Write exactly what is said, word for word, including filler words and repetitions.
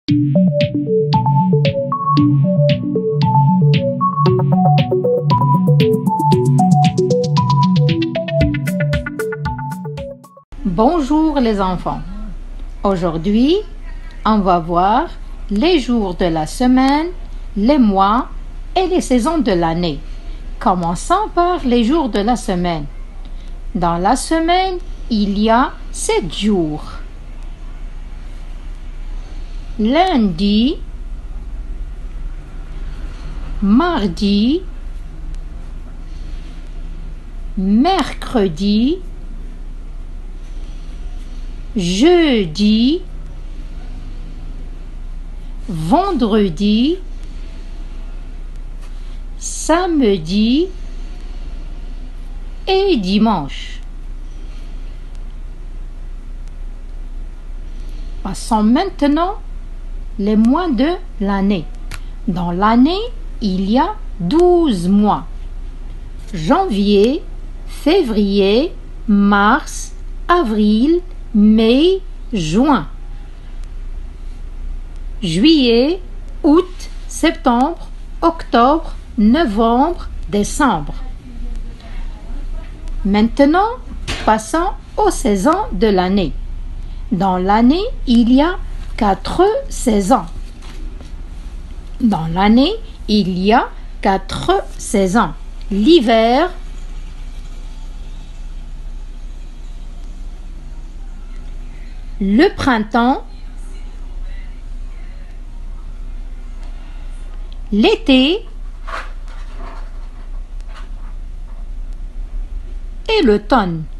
Bonjour les enfants. Aujourd'hui, on va voir les jours de la semaine, les mois et les saisons de l'année. Commençons par les jours de la semaine. Dans la semaine, il y a sept jours. Lundi, mardi, mercredi, jeudi, vendredi, samedi et dimanche. Passons maintenant les mois de l'année. Dans l'année, il y a douze mois. Janvier, février, mars, avril, mai, juin. Juillet, août, septembre, octobre, novembre, décembre. Maintenant, passons aux saisons de l'année. Dans l'année, il y a quatre saisons. Dans l'année, il y a quatre saisons. L'hiver, le printemps, l'été et l'automne.